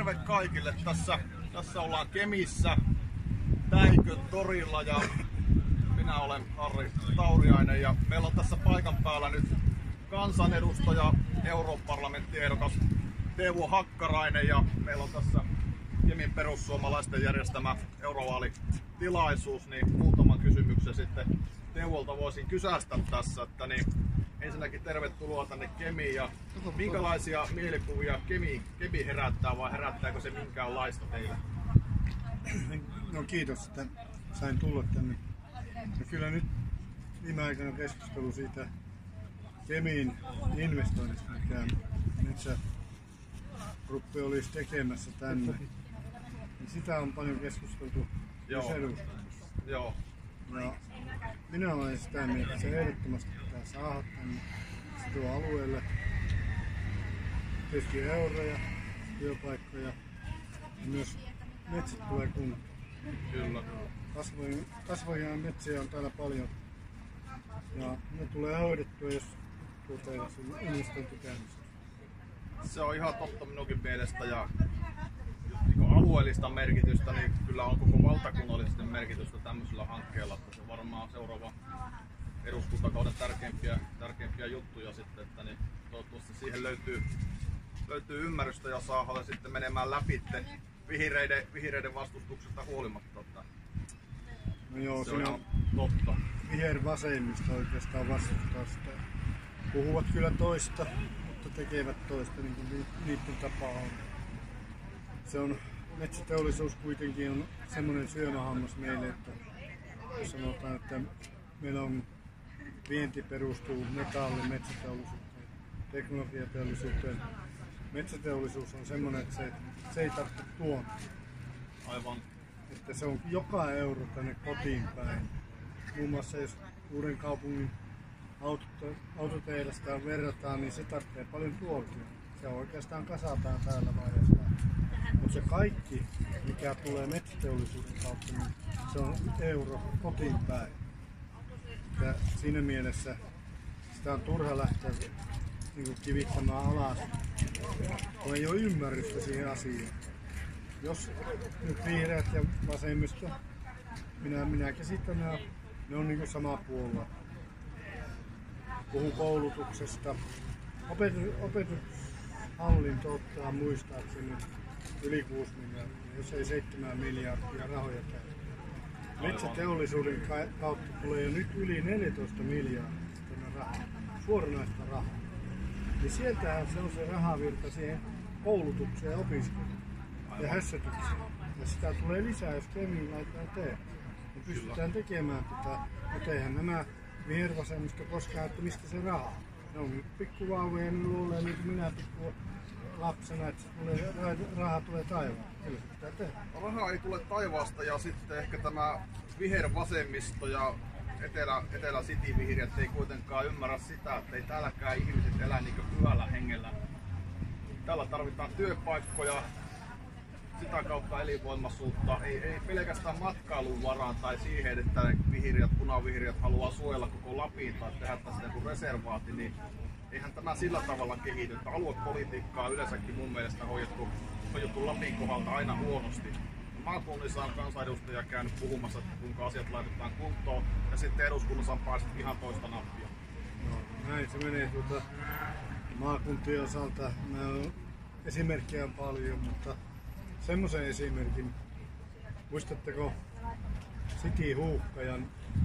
terve kaikille. Tässä ollaan Kemissä Täikön torilla ja minä olen Harri Tauriainen ja meillä on tässä paikan päällä nyt kansanedustaja, europarlamenttiehdokas Teuvo Hakkarainen ja meillä on tässä Kemin perussuomalaisten järjestämä eurovaalitilaisuus, niin muutaman kysymyksen sitten Teuvolta voisin kysästä tässä, että niin ensinnäkin tervetuloa tänne Kemiin ja minkälaisia mielikuvia Kemi herättää vai herättääkö se minkäänlaista teille? No kiitos, että sain tulla tänne. Ja kyllä nyt viime aikoina keskustelu siitä Kemiin investoinnista, mikä Metsägruppi olisi tekemässä tänne. Niin sitä on paljon keskusteltu myös eduskunnassa. Joo. Ja minä olen sitä mieltä, että se ehdottomasti pitää saada tänne tuo alueelle. Tietysti euroja, työpaikkoja ja myös metsät tulee kuntoon. Kyllä. Kasvoja ja metsiä on täällä paljon ja ne tulee hoidettua, jos investointi käynnistyy. Se on ihan totta minunkin mielestä ja niin alueellista merkitystä, niin kyllä on koko valtakunnallisesti merkitystä tämmöisellä hankkeella, että se varmaan seuraava eduskuntakauden tärkeimpiä juttuja sitten, että niin toivottavasti siihen löytyy ymmärrystä ja saadaan sitten menemään läpi vihreiden vastustuksesta huolimatta. No joo, se on totta. Vihervasemmisto oikeastaan vastustaa sitä. Puhuvat kyllä toista, mutta tekevät toista, niin kuin niiden tapa on. Se on, metsäteollisuus kuitenkin on semmoinen syömähammas meille, että jos sanotaan, että meillä on vienti perustuu metalli, metsäteollisuuteen, teknologiateollisuuteen. Metsäteollisuus on semmoinen, että se ei tarvitse tuontia. Aivan. Että se on joka euro tänne kotiin päin. Muun muassa jos uuden kaupungin autotehdasta verrataan, niin se tarvitsee paljon tuontia. Se oikeastaan kasataan täällä vaiheessa. Mutta se kaikki, mikä tulee metsäteollisuuden kautta, niin se on euro kotiin päin. Ja siinä mielessä sitä on turha lähteä niin kivittämään alas, kun ei ole ymmärrystä siihen asiaan. Jos nyt vihreät ja vasemmisto, minä käsitän, ne on niin sama puolue. Puhun koulutuksesta. Opetushallinto ottaa muistaakseni yli 6 miljardia, jos ei 7 miljardia rahoja täytyy. Metsäteollisuuden kautta tulee jo nyt yli 14 miljardia rahaa, suoranaista rahaa. Niin sieltähän se on se rahavirta siihen koulutukseen ja opiskeluun ja hässätykseen. Ja sitä tulee lisää, jos Kemiin laitetaan tehdä. Ja pystytään tekemään tätä, mutta eihän nämä vihervasemmisto koskaan, että mistä se raha. Ne on pikkuvauvoja ja ne luulee niin kuin minä pikku lapsena, että raha tulee taivaan. Kyllä se pitää tehdä. Raha ei tule taivaasta ja sitten ehkä tämä vihervasemmisto ja Etelä City vihreät ei kuitenkaan ymmärrä sitä, että ei täälläkään ihmiset elä niin pyhällä hengellä. Täällä tarvitaan työpaikkoja, sitä kautta elinvoimaisuutta, ei pelkästään matkailun varaan tai siihen, että punavihreät haluaa suojella koko Lapin tai tehdä tästä joku reservaatti, niin eihän tämä sillä tavalla kehity. Aluepolitiikkaa yleensäkin mun mielestä hoidettu Lapin kohdalta aina huonosti. Maakunnissa on kansanedustajia käynyt puhumassa, että kuinka asiat laitetaan kuntoon ja sitten eduskunnassa on päässyt ihan toista nappia. No, näin se menee maakuntien osalta. Esimerkkejä on paljon, mutta semmoisen esimerkin, muistatteko City Huuhkajan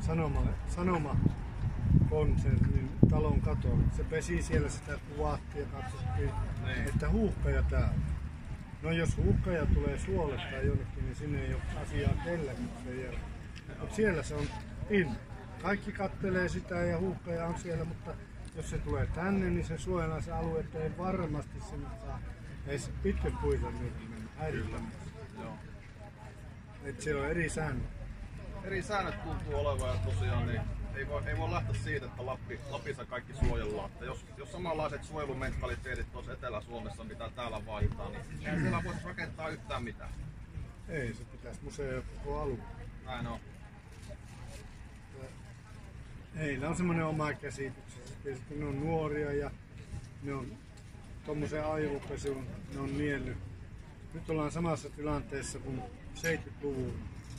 sanomakonsernin talon katolla? Se pesi siellä, sitä kuvattiin ja katsottiin, että huuhkaja täällä. No jos huuhkaja tulee suolle tai jonnekin, niin sinne ei ole asiaa kellään. Mutta siellä se on in. Kaikki kattelee sitä ja huuhkaja on siellä, mutta jos se tulee tänne, niin se suojellaan se alue, että ei varmasti sinne saa. Ei se pitkät puita myöten mennä häirittämässä. Että siellä on eri säännöt. Eri säännöt tuntuu olevan ja tosiaan niin ei voi lähteä siitä, että Lapissa kaikki suojellaan. Että jos samanlaiset suojelumentaliteetit olisi Etelä-Suomessa, mitä täällä vaaditaan, niin eihän siellä voisi rakentaa yhtään mitään. Ei, se pitäisi museoida koko alue. Näin on. Heillä on semmoinen oma käsityksensä. Ne on nuoria ja ne on tommosen aivopesun, ne on niellyt Nyt ollaan samassa tilanteessa kuin 70-luvulla.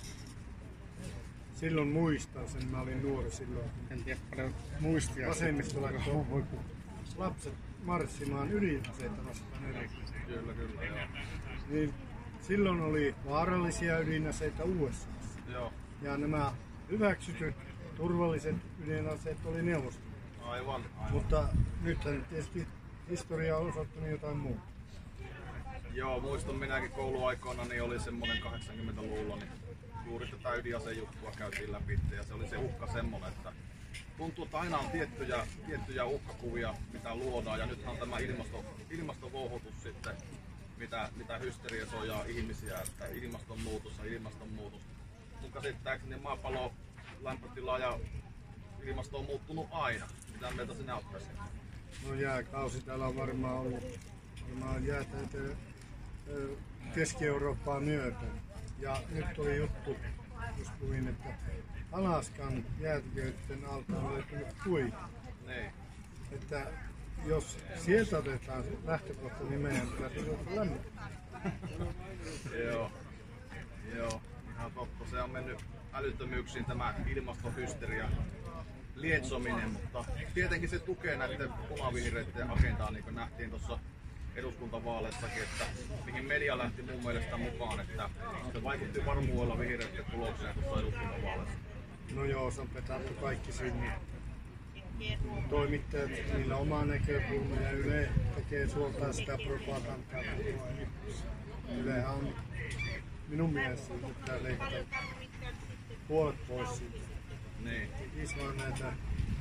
Silloin muistan sen, mä olin nuori silloin. En tiedä paljon muistia. Vasemmisto laittoi lapset marssimaan ydinaseita vastaan erikseen. Kyllä, joo. Niin silloin oli vaarallisia ydinaseita USA:ssa. Joo. Ja nämä hyväksytyt turvalliset ydinaseet oli Neuvostoliitossa. Aivan. Mutta nythän tietysti historia on osoittanut jotain muuta. Joo, muistan minäkin kouluaikoina, niin oli semmoinen 80-luvulla, niin juuri tätä ydinasejuttua käytiin läpi ja se oli se uhka semmoinen, että tuntuu, että aina on tiettyjä uhkakuvia, mitä luodaan ja nythän on tämä ilmastonvouhotus sitten, mitä hysteriasojaa ihmisiä, että ilmastonmuutos. Mun käsittääkseni maapallon lämpötila ja ilmasto on muuttunut aina. Mitä mieltä sinä ottaisit? No jääkausi täällä on varmaan ollut jäätä Keski-Eurooppaa myöten. Ja nyt oli juttu, just luin, että Alaskan jäätiköiden alta on löytynyt kuiva. Niin. Että jos sieltä otetaan lähtökohta, niin meidän pitäisi ruveta lämmittämään. Joo, ihan totta. Se on mennyt älyttömyyksiin tämä ilmastohysteria lietsominen, mutta tietenkin se tukee näiden punavihreiden agendaa, niin kuin nähtiin tuossa eduskuntavaaleissakin, että mihin media lähti mun mielestä mukaan, että se vaikutti varmuudella vihreiden tulokseen tuossa eduskuntavaaleissa. No joo, se on petattu kaikki sinne. Toimittajat, niillä on oma näkökulma ja Yle tekee suoltaan sitä propagandaa. Ylehän on minun mielestä pitää leikata puolet pois siitä. Niin. Tekis vaan näitä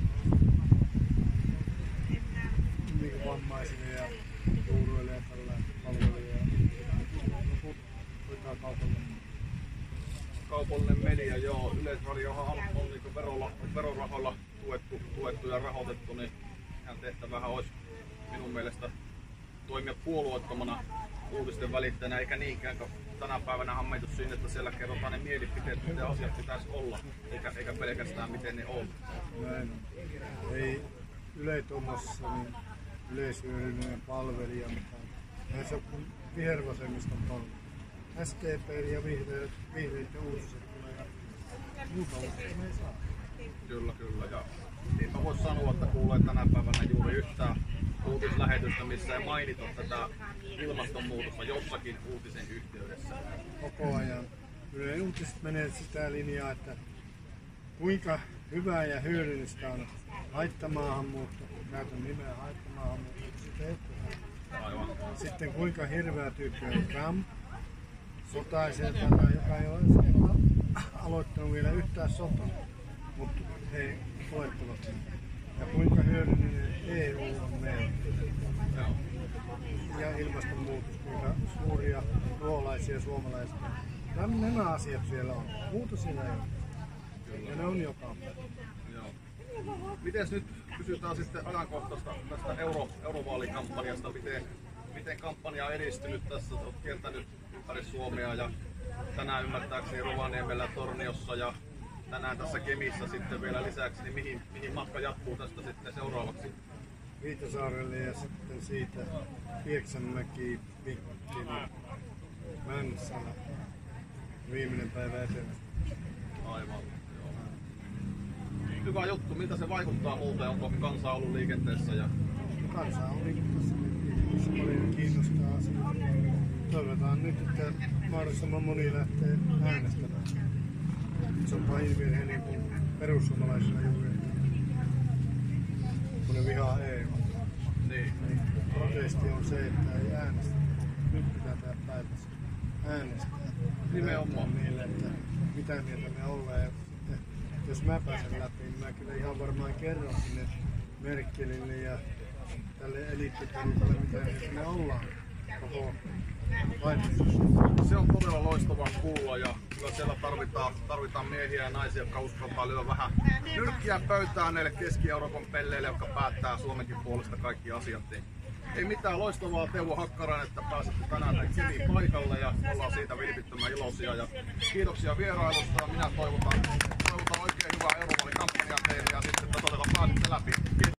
niin vammaisille ja juuruille ja tällä palveluja ja loput hoitaa kaupallinen. Kaupallinen media, joo. Yleisradiohan on niin verorahoilla tuettu ja rahoitettu, niin ihan tehtävähän olisi minun mielestä toimia puolueettomana uutisten välittäjänä, eikä niinkään, kun tänä päivänä on menty sinne, että siellä kerrotaan ne mielipiteet, miten asiat pitäisi olla, eikä pelkästään miten ne on. Näin. Ei Yle tuommoissa niin yleishyödyllinen palvelija, mutta eihän se ole kuin vihervasemmiston palvelu. STP ja vihreiden uutiset tulee ja muuta uutista me ei saa. Kyllä. Ja niinpä voisi sanoa, että kuulee tänä päivänä juuri yhtään uutislähetystä, missä ei mainita tätä ilmastonmuutosta jossakin uutisen yhteydessä. Koko ajan. Ylen uutiset menee sitä linjaa, että kuinka hyvää ja hyödyllistä on haittamaahanmuutto, käytän nimeä haittamaahanmuutto, Aivan. sitten kuinka hirveä tyyppi on Trump, sotaisella, joka ei ole aloittanut vielä yhtään sotaa, mutta he olettavat sen. Ja kuinka hyödyllinen EU on meille. Ja ilmastonmuutos, kuinka suuria ruoalaisia suomalaisia. Nämä asiat siellä on. Muuta siellä ei ole. Ja ne on joka päivä. Miten nyt kysytään sitten ajankohtaista tästä eurovaalikampanjasta, miten kampanja on edistynyt tässä, olet kiertänyt ympäri Suomea ja tänään ymmärtääkseni Rovaniemellä, Torniossa ja tänään tässä Kemissä sitten vielä lisäksi, niin mihin matka jatkuu tästä sitten seuraavaksi? Viitasaarelle ja sitten siitä Pieksämäki, Mikkeli, Mäntsälä. Viimeinen päivä etelä. Aivan. Joo. Hyvä juttu. Miltä se vaikuttaa muuten? Onko kansa ollut liikenteessä? Kansa on liikenteessä. Se paljon kiinnostaa asiaa. Toivotaan nyt, että mahdollisimman moni lähtee äänestämään. Se on pahin virhe niin kuin perussuomalaisilla juuri. Kun ne vihaa EU. Niin. Protesti on se, että ei äänestä. Nyt pitää tehdä päätös. Äänestää. Nimenomaan. Niille, että mitä mieltä me ollaan. Ja sitten, jos mä pääsen läpi, niin mä kyllä ihan varmaan kerron sinne Merkelille ja tälle eliittiporukalle, mitä mieltä me ollaan. Koko se on todella loistavaa kuulla ja kyllä siellä tarvitaan miehiä ja naisia, jotka uskaltaa lyödä vähän nyrkkiä pöytään näille Keski-Euroopan pelleille, jotka päättää Suomenkin puolesta kaikki asiat. Ei mitään, loistavaa Teuvo Hakkarainen, että pääsitte tänään Kemiin paikalle ja ollaan siitä vilpittömän iloisia. Ja kiitoksia vierailusta ja minä toivotan oikein hyvää eurovaalikampanjaa teille ja sitten todellakaan pääsitte läpi.